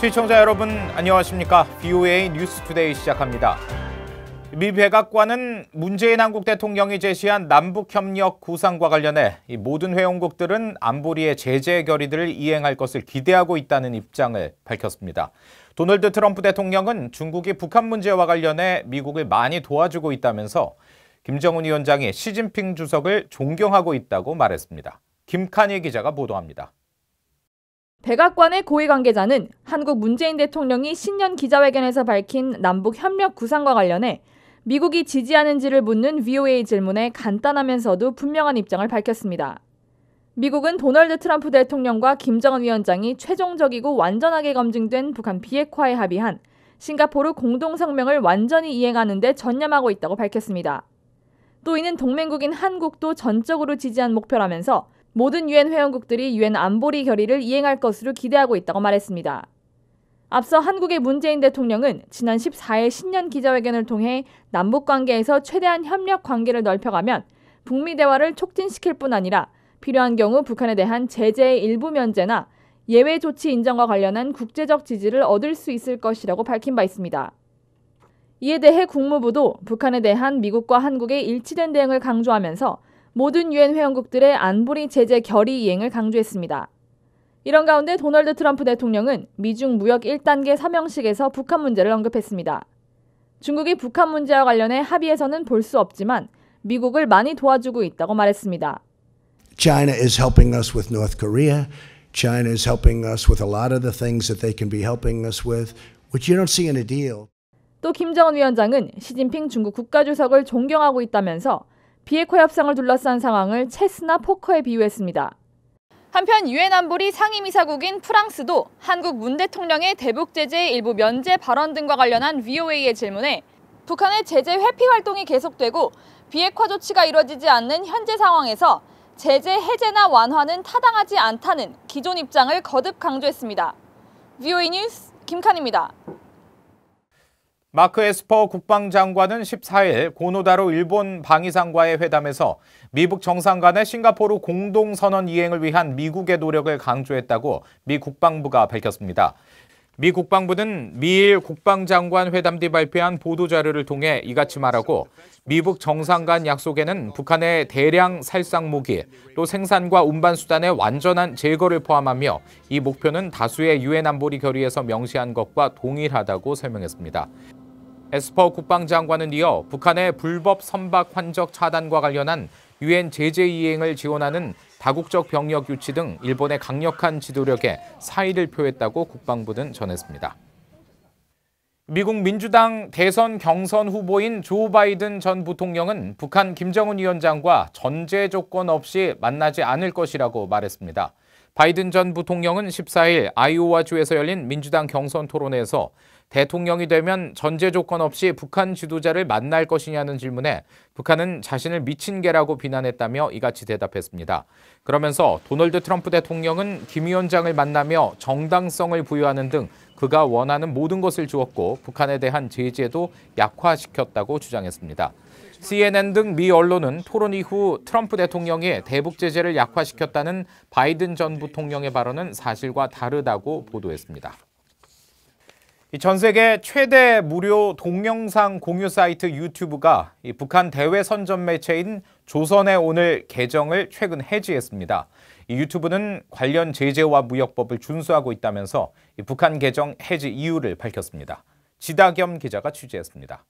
시청자 여러분 안녕하십니까? VOA 뉴스투데이 시작합니다. 미 백악관은 문재인 한국 대통령이 제시한 남북협력 구상과 관련해 이 모든 회원국들은 안보리의 제재 결의들을 이행할 것을 기대하고 있다는 입장을 밝혔습니다. 도널드 트럼프 대통령은 중국이 북한 문제와 관련해 미국을 많이 도와주고 있다면서 김정은 위원장이 시진핑 주석을 존경하고 있다고 말했습니다. 김칸희 기자가 보도합니다. 백악관의 고위 관계자는 한국 문재인 대통령이 신년 기자회견에서 밝힌 남북 협력 구상과 관련해 미국이 지지하는지를 묻는 VOA 질문에 간단하면서도 분명한 입장을 밝혔습니다. 미국은 도널드 트럼프 대통령과 김정은 위원장이 최종적이고 완전하게 검증된 북한 비핵화에 합의한 싱가포르 공동성명을 완전히 이행하는 데 전념하고 있다고 밝혔습니다. 또 이는 동맹국인 한국도 전적으로 지지한 목표라면서 모든 유엔 회원국들이 유엔 안보리 결의를 이행할 것으로 기대하고 있다고 말했습니다. 앞서 한국의 문재인 대통령은 지난 14일 신년 기자회견을 통해 남북관계에서 최대한 협력 관계를 넓혀가면 북미 대화를 촉진시킬 뿐 아니라 필요한 경우 북한에 대한 제재의 일부 면제나 예외 조치 인정과 관련한 국제적 지지를 얻을 수 있을 것이라고 밝힌 바 있습니다. 이에 대해 국무부도 북한에 대한 미국과 한국의 일치된 대응을 강조하면서 모든 유엔 회원국들의 안보리 제재 결의 이행을 강조했습니다. 이런 가운데 도널드 트럼프 대통령은 미중 무역 1단계 사명식에서 북한 문제를 언급했습니다. 중국이 북한 문제와 관련해 합의해서는 볼 수 없지만 미국을 많이 도와주고 있다고 말했습니다. China is helping us with North Korea. China is helping us with a lot of the things that they can be helping us with, which you don't see in a deal. 또 김정은 위원장은 시진핑 중국 국가주석을 존경하고 있다면서 비핵화 협상을 둘러싼 상황을 체스나 포커에 비유했습니다. 한편 유엔 안보리 상임이사국인 프랑스도 한국 문 대통령의 대북 제재의 일부 면제 발언 등과 관련한 VOA의 질문에 북한의 제재 회피 활동이 계속되고 비핵화 조치가 이루어지지 않는 현재 상황에서 제재 해제나 완화는 타당하지 않다는 기존 입장을 거듭 강조했습니다. VOA 뉴스 김칸입니다. 마크 에스퍼 국방장관은 14일 고노다로 일본 방위상과의 회담에서 미북 정상 간의 싱가포르 공동선언 이행을 위한 미국의 노력을 강조했다고 미 국방부가 밝혔습니다. 미 국방부는 미일 국방장관 회담 뒤 발표한 보도자료를 통해 이같이 말하고 미북 정상 간 약속에는 북한의 대량 살상 무기, 또 생산과 운반 수단의 완전한 제거를 포함하며 이 목표는 다수의 유엔 안보리 결의에서 명시한 것과 동일하다고 설명했습니다. 에스퍼 국방장관은 이어 북한의 불법 선박 환적 차단과 관련한 유엔 제재 이행을 지원하는 다국적 병력 유치 등 일본의 강력한 지도력에 사의를 표했다고 국방부는 전했습니다. 미국 민주당 대선 경선 후보인 조 바이든 전 부통령은 북한 김정은 위원장과 전제 조건 없이 만나지 않을 것이라고 말했습니다. 바이든 전 부통령은 14일 아이오와주에서 열린 민주당 경선 토론회에서 대통령이 되면 전제 조건 없이 북한 지도자를 만날 것이냐는 질문에 북한은 자신을 미친 개라고 비난했다며 이같이 대답했습니다. 그러면서 도널드 트럼프 대통령은 김 위원장을 만나며 정당성을 부여하는 등 그가 원하는 모든 것을 주었고 북한에 대한 제재도 약화시켰다고 주장했습니다. CNN 등 미 언론은 토론 이후 트럼프 대통령이 대북 제재를 약화시켰다는 바이든 전 부통령의 발언은 사실과 다르다고 보도했습니다. 전 세계 최대 무료 동영상 공유 사이트 유튜브가 북한 대외 선전 매체인 조선의 오늘 계정을 최근 해지했습니다. 이 유튜브는 관련 제재와 무역법을 준수하고 있다면서 북한 계정 해지 이유를 밝혔습니다. 지다겸 기자가 취재했습니다.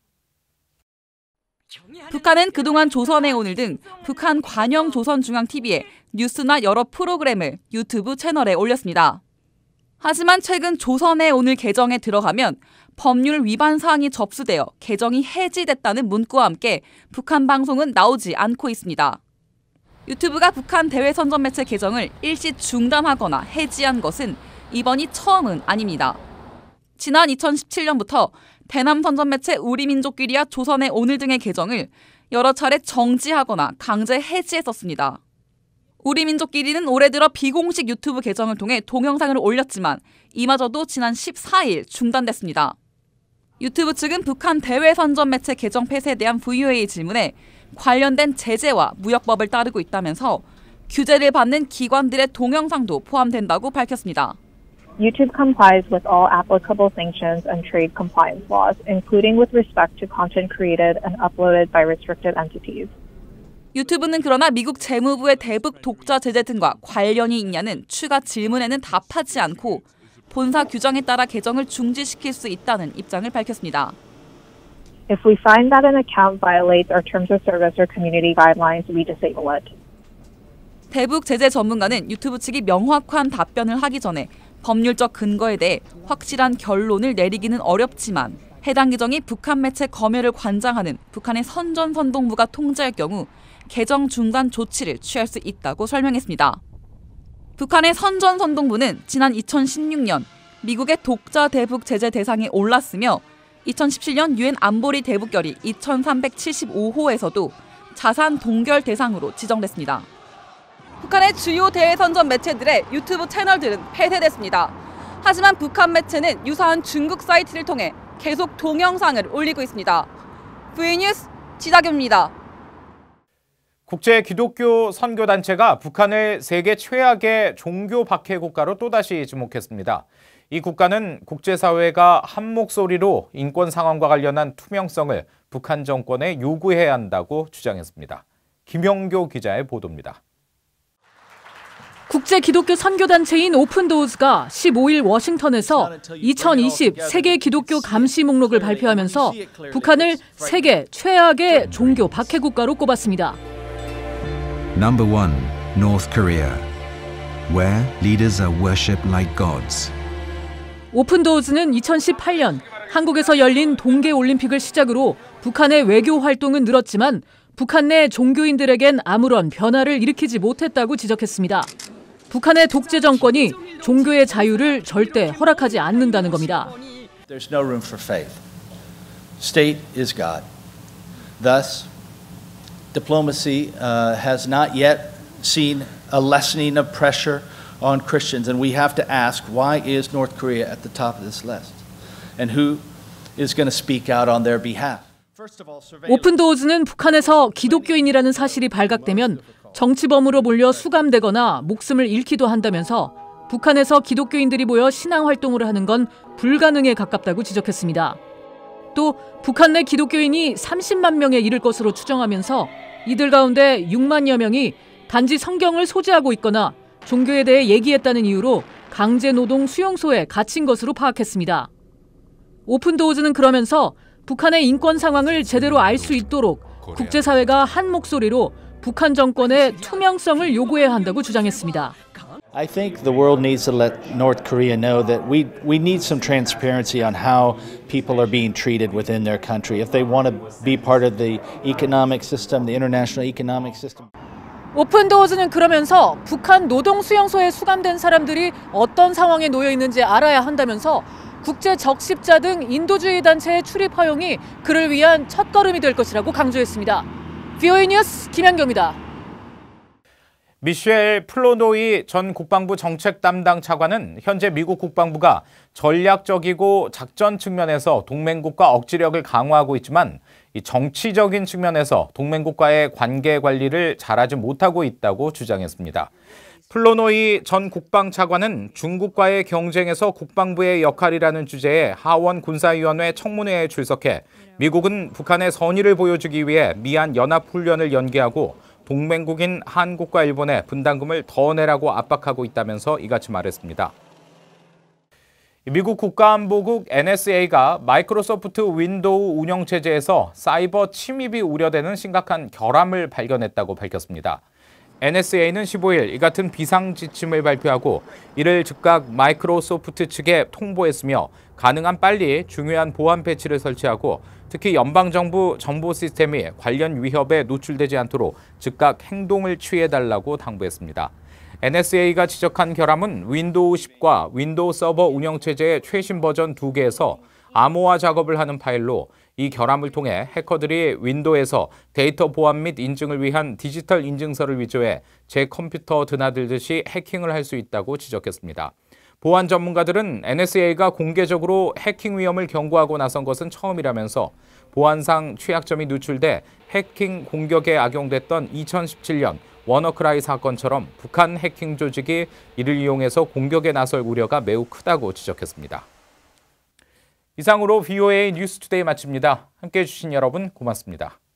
북한은 그동안 조선의 오늘 등 북한 관영 조선중앙TV에 뉴스나 여러 프로그램을 유튜브 채널에 올렸습니다. 하지만 최근 조선의 오늘 계정에 들어가면 법률 위반 사항이 접수되어 계정이 해지됐다는 문구와 함께 북한 방송은 나오지 않고 있습니다. 유튜브가 북한 대외 선전 매체 계정을 일시 중단하거나 해지한 것은 이번이 처음은 아닙니다. 지난 2017년부터 대남 선전 매체 우리민족끼리와 조선의 오늘 등의 계정을 여러 차례 정지하거나 강제 해지했었습니다. 우리민족끼리는 올해 들어 비공식 유튜브 계정을 통해 동영상을 올렸지만 이마저도 지난 14일 중단됐습니다. 유튜브 측은 북한 대외 선전 매체 계정 폐쇄에 대한 VOA 질문에 관련된 제재와 무역법을 따르고 있다면서 규제를 받는 기관들의 동영상도 포함된다고 밝혔습니다. YouTube complies with all applicable sanctions and trade compliance laws, including with respect to content created and uploaded by restricted entities. 유튜브는 그러나 미국 재무부의 대북 독자 제재 등과 관련이 있냐는 추가 질문에는 답하지 않고 본사 규정에 따라 계정을 중지시킬 수 있다는 입장을 밝혔습니다. If we find that an account violates our terms of service or community guidelines, we disable it. 대북 제재 전문가는 유튜브 측이 명확한 답변을 하기 전에 법률적 근거에 대해 확실한 결론을 내리기는 어렵지만 해당 계정이 북한 매체 검열을 관장하는 북한의 선전선동부가 통제할 경우 계정 중단 조치를 취할 수 있다고 설명했습니다. 북한의 선전선동부는 지난 2016년 미국의 독자 대북 제재 대상에 올랐으며 2017년 유엔 안보리 대북결의 2375호에서도 자산 동결 대상으로 지정됐습니다. 북한의 주요 대선전 매체들의 유튜브 채널들은 폐쇄됐습니다. 하지만 북한 매체는 유사한 중국 사이트를 통해 계속 동영상을 올리고 있습니다. VN뉴스 지다교입니다. 국제 기독교 선교단체가 북한을 세계 최악의 종교 박해 국가로 또다시 지목했습니다. 이 국가는 국제사회가 한 목소리로 인권 상황과 관련한 투명성을 북한 정권에 요구해야 한다고 주장했습니다. 김영교 기자의 보도입니다. 국제 기독교 선교단체인 오픈도어즈가 15일 워싱턴에서 2020 세계 기독교 감시 목록을 발표하면서 북한을 세계 최악의 종교 박해 국가로 꼽았습니다. Number 1, North Korea, where leaders are worshipped like gods. 오픈도어즈는 2018년 한국에서 열린 동계올림픽을 시작으로 북한의 외교 활동은 늘었지만 북한 내 종교인들에겐 아무런 변화를 일으키지 못했다고 지적했습니다. 북한의 독재 정권이 종교의 자유를 절대 허락하지 않는다는 겁니다. There's no room for faith. State is God. Thus, diplomacy has not yet seen a lessening of pressure on Christians, and we have to ask, why is North Korea at the top of this list? And who is going to speak out on their behalf? 오픈도어즈는 북한에서 기독교인이라는 사실이 발각되면 정치범으로 몰려 수감되거나 목숨을 잃기도 한다면서 북한에서 기독교인들이 모여 신앙활동을 하는 건 불가능에 가깝다고 지적했습니다. 또 북한 내 기독교인이 30만 명에 이를 것으로 추정하면서 이들 가운데 6만여 명이 단지 성경을 소지하고 있거나 종교에 대해 얘기했다는 이유로 강제노동 수용소에 갇힌 것으로 파악했습니다. 오픈도어즈는 그러면서 북한의 인권 상황을 제대로 알 수 있도록 국제사회가 한 목소리로 북한 정권의 투명성을 요구해야 한다고 주장했습니다. I think the world needs to let North Korea know that we need some transparency on how people are being treated within their country. If they want to be part of the economic system, the international economic system. 오픈도어즈는 그러면서 북한 노동 수용소에 수감된 사람들이 어떤 상황에 놓여 있는지 알아야 한다면서 국제 적십자 등 인도주의 단체의 출입 허용이 그를 위한 첫걸음이 될 것이라고 강조했습니다. VN뉴스 김현경입니다. 미셸 플로노이 전 국방부 정책 담당 차관은 현재 미국 국방부가 전략적이고 작전 측면에서 동맹국과 억지력을 강화하고 있지만 이 정치적인 측면에서 동맹국과의 관계 관리를 잘하지 못하고 있다고 주장했습니다. 플로노이 전 국방차관은 중국과의 경쟁에서 국방부의 역할이라는 주제의 하원 군사위원회 청문회에 출석해 미국은 북한의 선의를 보여주기 위해 미한 연합훈련을 연기하고 동맹국인 한국과 일본에 분담금을 더 내라고 압박하고 있다면서 이같이 말했습니다. 미국 국가안보국 NSA가 마이크로소프트 윈도우 운영체제에서 사이버 침입이 우려되는 심각한 결함을 발견했다고 밝혔습니다. NSA는 15일 이 같은 비상지침을 발표하고 이를 즉각 마이크로소프트 측에 통보했으며 가능한 빨리 중요한 보안 패치를 설치하고 특히 연방정부 정보 시스템이 관련 위협에 노출되지 않도록 즉각 행동을 취해달라고 당부했습니다. NSA가 지적한 결함은 윈도우 10과 윈도우 서버 운영체제의 최신 버전 2개에서 암호화 작업을 하는 파일로 이 결함을 통해 해커들이 윈도우에서 데이터 보안 및 인증을 위한 디지털 인증서를 위조해 제 컴퓨터 드나들듯이 해킹을 할 수 있다고 지적했습니다. 보안 전문가들은 NSA가 공개적으로 해킹 위험을 경고하고 나선 것은 처음이라면서 보안상 취약점이 누출돼 해킹 공격에 악용됐던 2017년 워너크라이 사건처럼 북한 해킹 조직이 이를 이용해서 공격에 나설 우려가 매우 크다고 지적했습니다. 이상으로 VOA 뉴스투데이 마칩니다. 함께해 주신 여러분 고맙습니다.